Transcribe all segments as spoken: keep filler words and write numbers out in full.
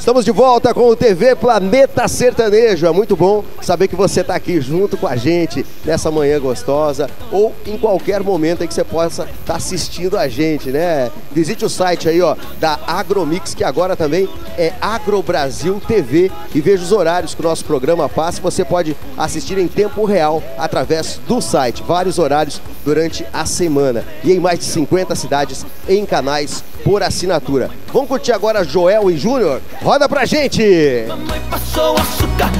Estamos de volta com o T V Planeta Sertanejo. É muito bom saber que você está aqui junto com a gente nessa manhã gostosa ou em qualquer momento em que você possa estar assistindo a gente, né? Visite o site aí, ó, da Agromix, que agora também é AgroBrasil T V, e veja os horários que o nosso programa passa. Você pode assistir em tempo real através do site, vários horários durante a semana e em mais de cinquenta cidades em canais por assinatura. Vamos curtir agora Joel e Júnior? Roda pra gente! Mamãe passou açúcar.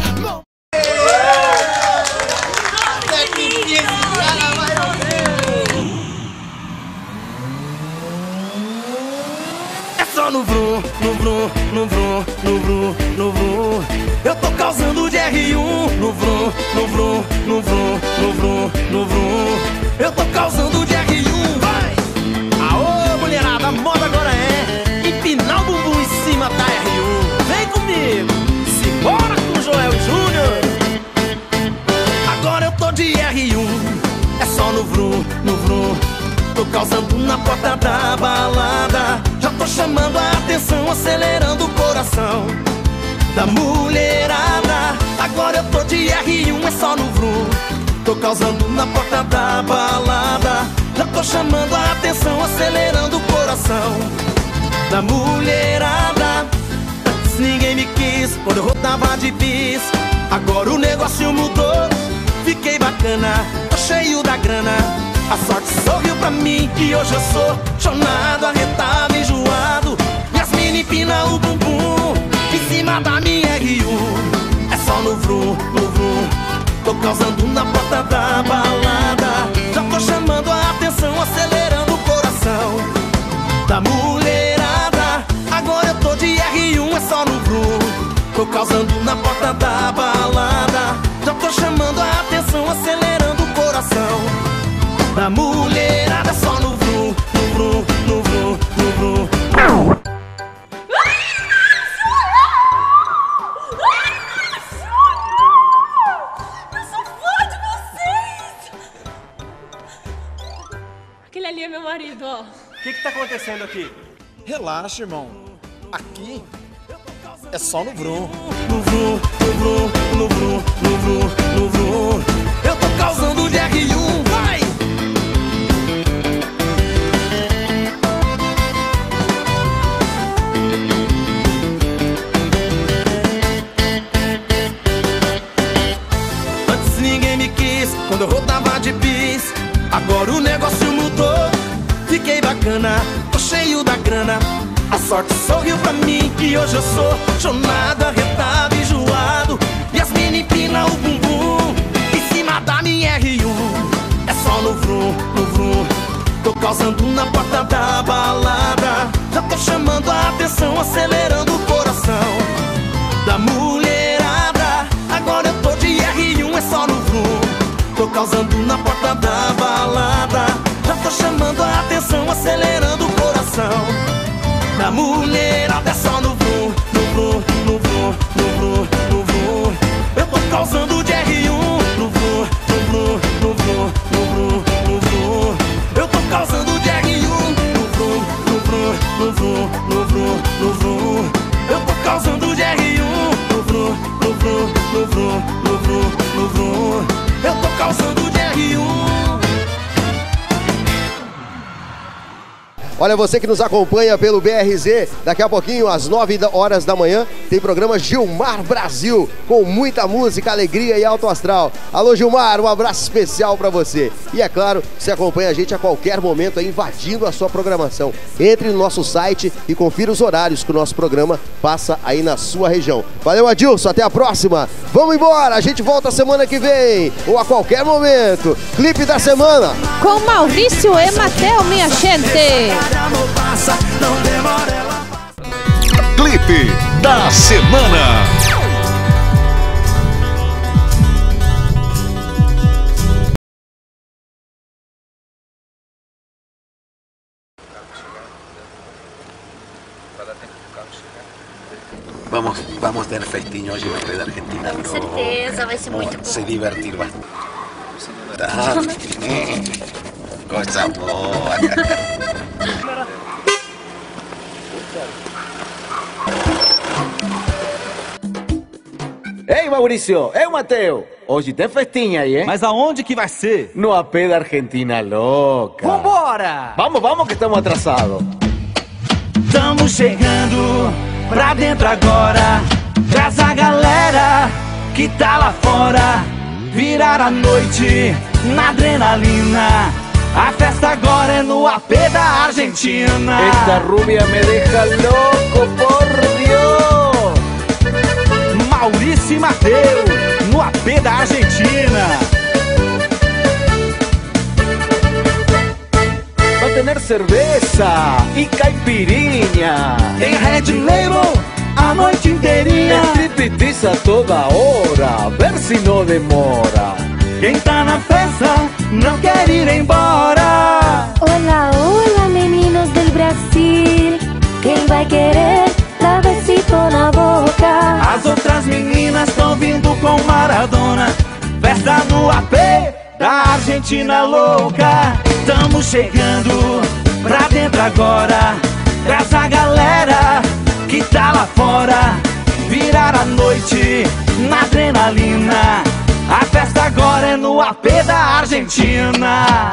É só no vrum, no vrum, no vrum, no vrum, no vrum. Eu tô causando de R um no vrum, no vrum, no vrum, no vrum, no vrum. Eu tô causando de R um, vai! Aô, mulherada, a moda agora é empinar o bumbum em cima da R um. Vem comigo, simbora com Joel e Júnior. Agora eu tô de R um, é só no vrum, no vrum. Tô causando na porta da balada. Já tô chamando a atenção, acelerando o coração da mulherada. Agora eu tô de R um, é só no vrum. Tô causando na porta da balada. Já tô chamando a atenção, acelerando o coração da mulherada. Antes ninguém me quis, quando eu rodava de bis. Agora o negócio mudou, fiquei bacana, tô cheio da grana. A sorte sorriu pra mim e hoje eu sou chonado, arretado, enjoado. E as mini empina o bumbum em cima da minha R um. É só no vrum, no vrum. Tô causando na porta da balada. Já tô chamando a atenção, acelerando o coração da mulherada. Agora eu tô de R um, é só no vrum. Tô causando na porta da balada. Já tô chamando a atenção, acelerando o coração da mulherada. É só no vrum, no vrum, no vrum, no vrum. Aquele ali é meu marido, ó. O que que tá acontecendo aqui? Relaxa, irmão. Aqui é só no vrum. No vrum, no vrum, no vrum, no vrum, no vrum. Eu tô causando de R um, vai! Antes ninguém me quis, quando eu rodava de bis. Agora o negócio mudou, fiquei bacana, tô cheio da grana. A sorte sorriu pra mim e hoje eu sou chonado, arretado, enjoado. E as mini empina o bumbum em cima da minha R um. É só no vrum, no vrum. Tô causando na porta da balada. Já tô chamando a atenção, acelerando o coração da mulherada. Agora eu tô de R um, é só no vrum. Tô causando na porta da balada. Já tô chamando a atenção, acelerando o coração da mulherada. É só no vrum, no vrum, no vrum, no vrum, no vrum. Eu tô causando de R um no vrum, no vrum, no vrum, no vrum, no vrum. Eu tô causando de R um no vrum, no vrum, no vrum, no vrum, no vrum. Eu tô causando de R um no vrum, no vrum, no vrum, no vrum, no vrum. Eu tô causando de R um. Olha, você que nos acompanha pelo B R Z, daqui a pouquinho, às nove horas da manhã, tem programa Gilmar Brasil, com muita música, alegria e alto astral. Alô, Gilmar, um abraço especial para você. E é claro, você acompanha a gente a qualquer momento, aí, invadindo a sua programação. Entre no nosso site e confira os horários que o nosso programa passa aí na sua região. Valeu, Adilson, até a próxima. Vamos embora, a gente volta semana que vem, ou a qualquer momento. Clipe da semana. Com Maurício e Matheus, minha gente. Clipe da semana. Vamos, vamos ter festinho hoje na Red Argentina. Com certeza, vai ser muito bom. Se divertir bastante. Tá. Coisa boa. Ei, Maurício! Ei, Mateu! Hoje tem festinha aí, hein? Mas aonde que vai ser? No A P da Argentina Louca. Vambora! Vamos, vamos que estamos atrasados. Tamo chegando pra dentro agora. Traz a galera que tá lá fora. Virar a noite na adrenalina. A festa agora é no A P da Argentina. Esta rubia me deja louco, por Dios. Maurício e Mateu, no A P da Argentina. Va a tener cerveza y caipirinha. Tem Red Label a noite inteirinha. Striptease a toda hora, ver se não demora. Quem tá na festa não quer ir embora. Hola, hola, meninos del Brasil. Quem vai querer dar besito na boca? As outras meninas tão vindo com Maradona. Festa no A P da Argentina Louca. Tamo chegando pra dentro agora. Traz a galera que tá lá fora. Virar a noite na adrenalina. A festa agora é no A P da Argentina.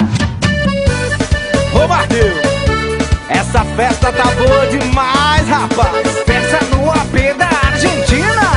Ô Mateu, essa festa tá boa demais, rapaz. Festa no A P da Argentina.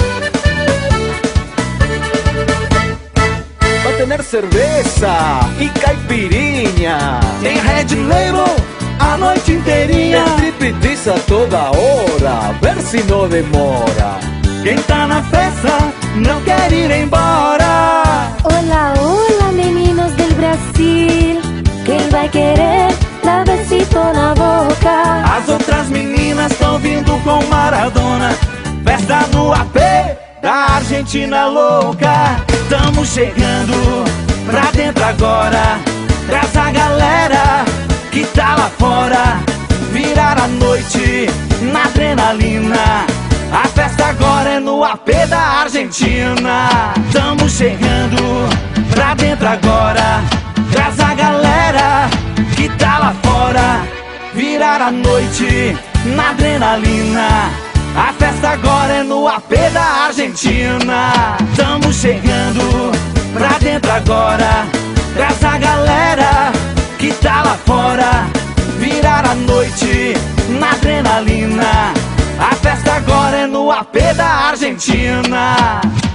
Va a tener cerveza y caipirinha. Tem Red Label a noite inteirinha. Striptease a toda hora, ver se não demora. Quem tá na festa não quer ir embora. Hola, hola, meninos del Brasil. Quem vai querer dar besito na boca? As outras meninas tão vindo com Maradona. Festa no A P da Argentina Louca. Tamo chegando pra dentro agora. Traz a galera que tá lá fora. Virar a noite na adrenalina. A festa agora é no A P da Argentina. Tamo chegando pra dentro agora. Traz a galera que tá lá fora. Virar a noite na adrenalina. A festa agora é no A P da Argentina. Tamo chegando pra dentro agora. Traz a galera que tá lá fora. Virar a noite na adrenalina. A festa agora é no A P da Argentina.